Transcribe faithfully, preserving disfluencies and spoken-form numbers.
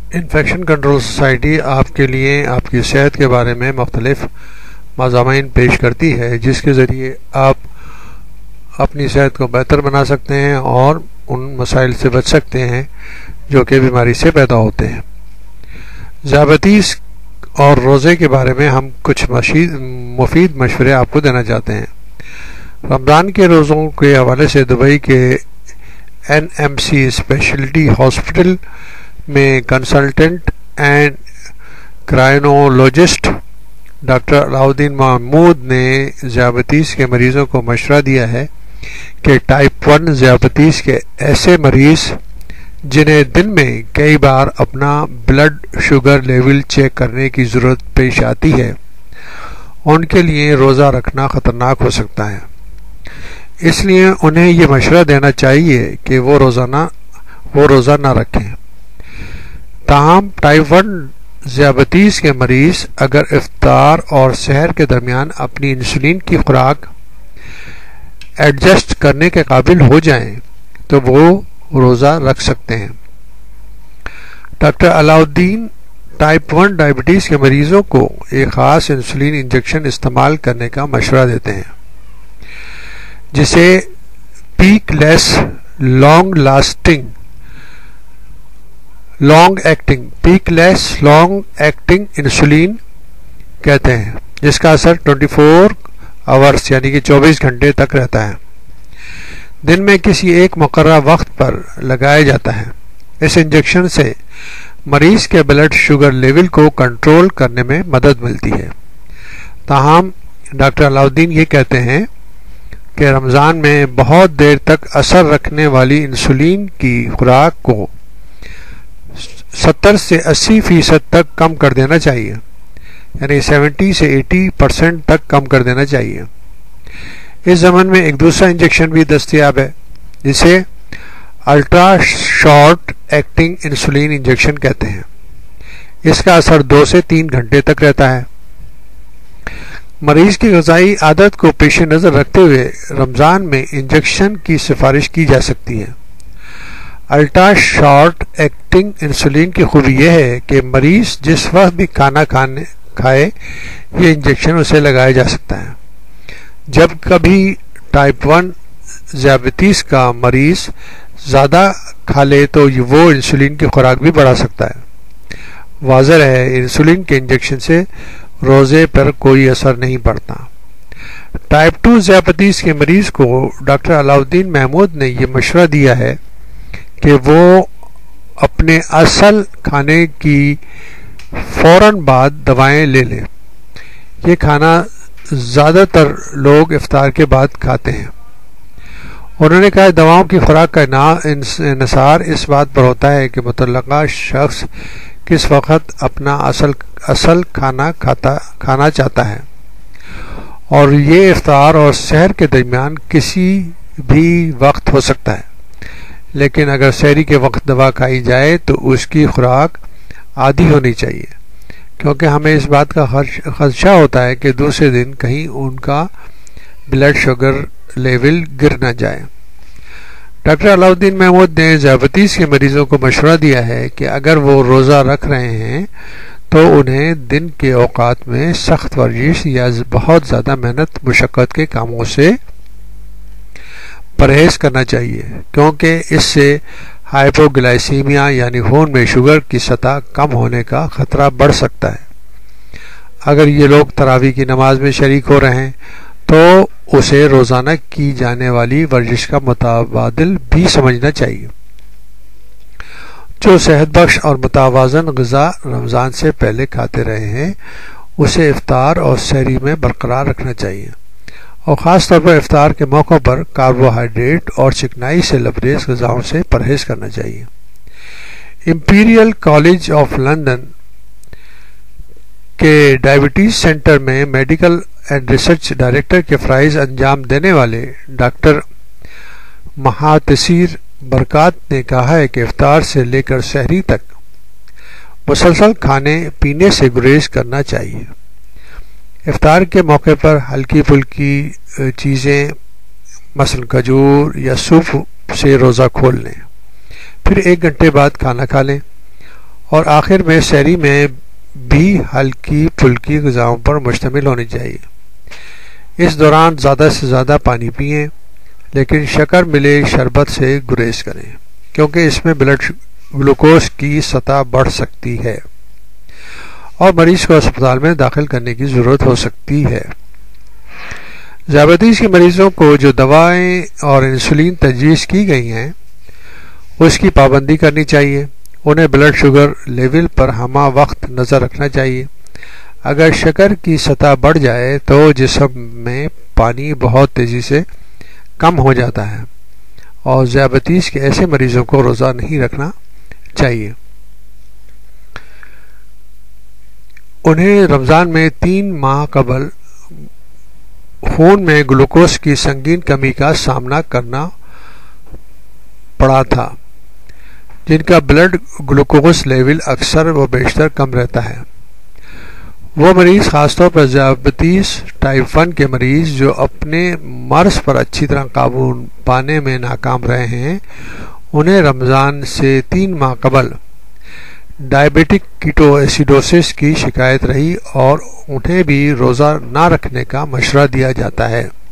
Infection control society آپ کے لیے آپ کی صحت کے بارے میں مختلف مضامین پیش کرتی ہے جس کے ذریعے آپ اپنی صحت کو بہتر بنا سکتے ہیں اور ان مسائل سے بچ سکتے ہیں جو کہ بیماری سے پیدا ہوتے ہیں۔ ذیابیطس اور روزے کے بارے میں ہم کچھ مفید مشورے آپ کو دینا چاہتے ہیں۔ رمضان کے روزوں کے حوالے سے دبئی کے N M C specialty hospital میں consultant and endocrinologist doctor Alauddin Mahmood نے ذیابیطس کے مریضوں کو مشورہ دیا ہے کہ ٹائپ ون ذیابیطس کے ایسے مریض جنہیں دن میں کئی بار اپنا بلڈ شوگر لیول چیک کرنے کی ضرورت پیش آتی ہے ان کے لیے روزہ رکھنا خطرناک ہو سکتا ہے، اس لیے انہیں یہ مشورہ دینا چاہیے کہ وہ روزانہ وہ روزہ نہ رکھیں۔ تاہم ٹائپ ون ذیابیطس کے مریض اگر افطار اور سحر کے درمیان اپنی انسولین کی خوراک ایڈجسٹ کرنے کے قابل ہو جائیں تو وہ روزہ رکھ سکتے ہیں۔ Doctor Alauddin type one diabetes کے مریضوں کو ایک خاص انسولین انجیکشن استعمال کرنے کا مشورہ دیتے ہیں جسے peakless long lasting long acting peakless long acting insulin کہتے ہیں، جس کا اثر چوبیس آورس یعنی کہ چوبیس گھنٹے تک رہتا ہے، دن میں کسی ایک مقررہ وقت پر لگایا جاتا ہے۔ اس انجیکشن سے مریض کے بلڈ شوگر لیول کو کنٹرول کرنے میں مدد ملتی ہے۔ تاہم ڈاکٹر علاؤدین یہ کہتے ہیں کہ رمضان میں بہت دیر تک اثر رکھنے والی انسولین کی خوراک کو ستر سے اسی فیصد تک کم کر دینا چاہیے، یعنی سیونٹی سے ایٹی پرسنٹ تک کم کر دینا چاہیے۔ اس زمن میں ایک دوسرا انجیکشن بھی دستیاب ہے جسے ultra short acting insulin injection کہتے ہیں، اس کا اثر دو سے تین گھنٹے تک رہتا ہے۔ مریض کی غذائی عادت کو پیش نظر رکھتے ہوئے رمضان میں انجیکشن کی سفارش کی جا سکتی ہے۔ الٹرا شارٹ ایکٹنگ انسولین کی خوبی یہ ہے کہ مریض جس وقت بھی کھانا کھانے کھائے یہ انجیکشن اسے لگایا جا سکتا ہے۔ جب کبھی ٹائپ ون ذیابیطس کا مریض زیادہ کھا لے تو وہ انسولین کی خوراک بھی بڑھا سکتا ہے۔ واضح ہے انسولین کے انجیکشن سے روزے پر کوئی اثر نہیں پڑتا۔ ٹائپ ٹو ذیابیطس کے مریض کو ڈاکٹر علاؤدین محمود نے یہ مشورہ دیا ہے کہ وہ اپنے اصل کھانے کی فوراً بعد دوائیں لے لیں۔ یہ کھانا زیادہ تر لوگ افطار کے بعد کھاتے ہیں۔ انہوں نے کہا دواؤں کی خوراک کا انحصار اس بات پر ہوتا ہے کہ متعلقہ شخص کس وقت اپنا اصل اصل کھانا کھاتا کھانا چاہتا ہے، اور یہ افطار اور سحر کے درمیان کسی بھی وقت ہو سکتا ہے، لیکن اگر سحری کے وقت دوا کھائی جائے تو اس کی خوراک عادی ہونی چاہیے، کیونکہ ہمیں اس بات کا خدشہ ہوتا ہے کہ دوسرے دن کہیں ان کا بلڈ شوگر لیول گر نہ جائے۔ ڈاکٹر علاؤدین محمود نے ذیابیطس کے مریضوں کو مشورہ دیا ہے کہ اگر وہ روزہ رکھ رہے ہیں تو انہیں دن کے اوقات میں سخت ورزش یا بہت زیادہ محنت مشقت کے کاموں سے پرہیز کرنا چاہیے، کیونکہ اس سے ہائپوگلائسیمیا یعنی خون میں شوگر کی سطح کم ہونے کا خطرہ بڑھ سکتا ہے۔ اگر یہ لوگ تراویح کی نماز میں شریک ہو رہے ہیں تو اسے روزانہ کی جانے والی ورزش کا متبادل بھی سمجھنا چاہیے۔ جو صحت بخش اور متوازن غذا رمضان سے پہلے کھاتے رہے ہیں اسے افطار اور سحری میں برقرار رکھنا چاہیے، اور خاص طور پر افطار کے موقع پر کاربوہائیڈریٹ اور چکنائی سے لبریز غذاؤں سے پرہیز کرنا چاہیے۔ امپیریل کالج آف لندن کے ڈائبٹیز سینٹر میں میڈیکل اینڈ ریسرچ ڈائریکٹر کے فرائض انجام دینے والے ڈاکٹر مہاتسیر برکات نے کہا ہے کہ افطار سے لے کر سحری تک مسلسل کھانے پینے سے گریز کرنا چاہیے۔ افطار کے موقع پر ہلکی پھلکی چیزیں مثلا کھجور یا سوپ سے روزہ کھول لیں، پھر ایک گھنٹے بعد کھانا کھا لیں اور آخر میں سحری میں بھی ہلکی پھلکی غذاؤں پر مشتمل ہونی چاہیے۔ اس دوران زیادہ سے زیادہ پانی پئیں، لیکن شکر ملے شربت سے گریز کریں کیونکہ اس میں بلڈ گلوکوز کی سطح بڑھ سکتی ہے اور مریض کو اسپتال میں داخل کرنے کی ضرورت ہو سکتی ہے۔ ذیابیطس کے مریضوں کو جو دوائیں اور انسولین تجویز کی گئی ہیں اس کی پابندی کرنی چاہیے۔ انہیں بلڈ شوگر لیول پر ہمہ وقت نظر رکھنا چاہیے۔ اگر شکر کی سطح بڑھ جائے تو جسم میں پانی بہت تیزی سے کم ہو جاتا ہے اور ذیابیطس کے ایسے مریضوں کو روزہ نہیں رکھنا چاہیے۔ انہیں رمضان میں تین ماہ قبل خون میں گلوکوز کی سنگین کمی کا سامنا کرنا پڑا تھا، جن کا بلڈ گلوکوز لیول اکثر و بیشتر کم رہتا ہے۔ وہ مریض، خاص طور پر ذیابیطس ٹائپ ون کے مریض جو اپنے مرض پر اچھی طرح قابو پانے میں ناکام رہے ہیں، انہیں رمضان سے تین ماہ قبل ڈائبیٹک کیٹو ایسیڈوسس کی شکایت رہی اور انہیں بھی روزہ نہ رکھنے کا مشورہ دیا جاتا ہے۔